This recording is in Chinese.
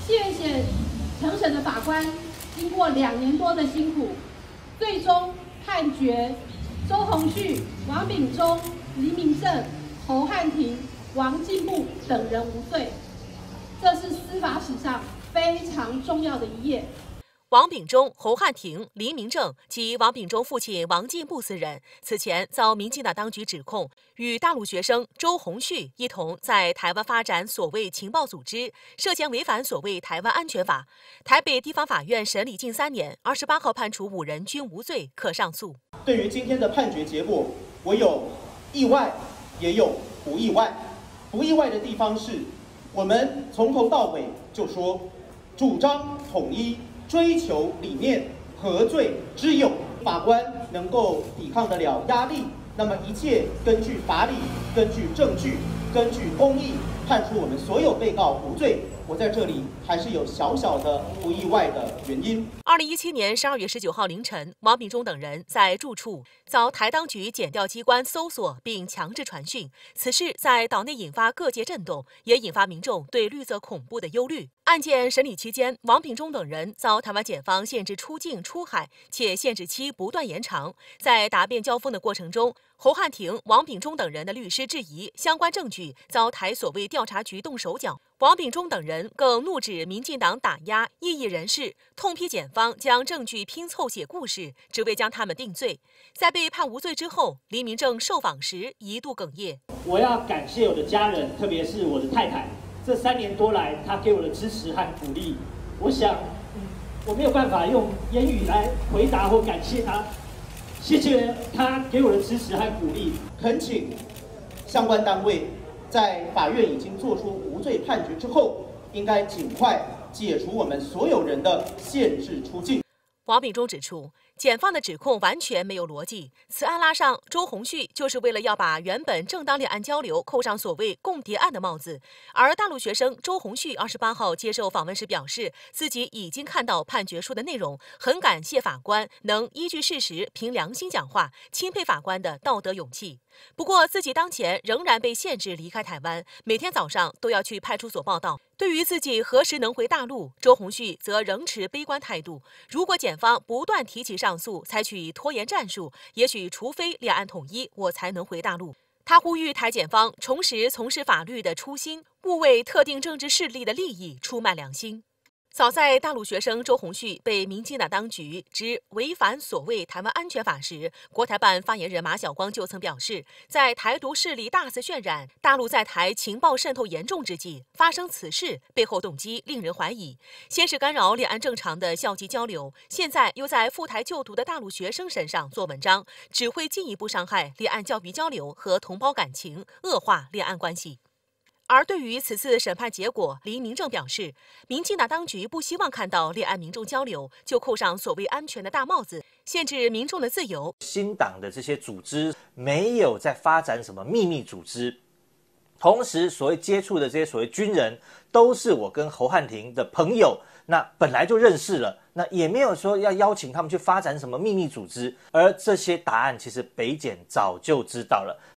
谢谢承审的法官，经过2年多的辛苦，最终判决周鸿旭、王炳忠、黎明正、侯汉廷、王进步等人无罪。这是司法史上非常重要的一页。 王炳忠、侯汉廷、黎明正及王炳忠父亲王进步4人，此前遭民进党当局指控，与大陆学生周鸿旭一同在台湾发展所谓情报组织，涉嫌违反所谓台湾安全法。台北地方法院审理近3年，28号判处5人均无罪，可上诉。 对于今天的判决结果，我有意外，也有不意外。不意外的地方是，我们从头到尾就说，主张统一。追求理念，何罪之有？法官能够抵抗得了压力，那么一切根据法理、根据证据、根据公义，判处我们所有被告无罪。我在这里还是有小小的不意外的原因。 2017年12月19号凌晨，王炳忠等人在住处遭台当局检调机关搜索并强制传讯，此事在岛内引发各界震动，也引发民众对绿色恐怖的忧虑。案件审理期间，王炳忠等人遭台湾检方限制出境出海，且限制期不断延长。在答辩交锋的过程中，侯汉廷、王炳忠等人的律师质疑相关证据遭台所谓调查局动手脚。王炳忠等人更怒指民进党打压异议人士，痛批检方将证据拼凑写故事，只为将他们定罪。在被判无罪之后，黎明正受访时一度哽咽。 我要感谢我的家人，特别是我的太太，这3年多来她给我的支持和鼓励。我想，我没有办法用言语来回答或感谢她。谢谢她给我的支持和鼓励。 恳请相关单位在法院已经作出无罪判决之后，应该尽快解除我们所有人的限制出境。 王炳忠指出，检方的指控完全没有逻辑。此案拉上周鸿旭，就是为了要把原本正当两岸交流扣上所谓共谍案的帽子。而大陆学生周鸿旭28号接受访问时表示，自己已经看到判决书的内容，很感谢法官能依据事实、凭良心讲话，钦佩法官的道德勇气。不过，自己当前仍然被限制离开台湾，每天早上都要去派出所报到。对于自己何时能回大陆，周鸿旭则仍持悲观态度。如果检方不断提起上诉，采取拖延战术，也许除非两岸统一，我才能回大陆。他呼吁台检方重拾从事法律的初心，勿为特定政治势力的利益出卖良心。早在大陆学生周鸿旭被民进党当局指违反所谓台湾安全法时，国台办发言人马晓光就曾表示，在台独势力大肆渲染大陆在台情报渗透严重之际，发生此事背后动机令人怀疑。先是干扰两岸正常的校际交流，现在又在赴台就读的大陆学生身上做文章，只会进一步伤害两岸教育交流和同胞感情，恶化两岸关系。而对于此次审判结果，黎明正表示，民进党当局不希望看到两岸民众交流就扣上所谓安全的大帽子，限制民众的自由。 新党的这些组织没有在发展什么秘密组织，同时所谓接触的这些所谓军人，都是我跟侯汉廷的朋友，那本来就认识了，那也没有说要邀请他们去发展什么秘密组织，而这些答案其实北检早就知道了。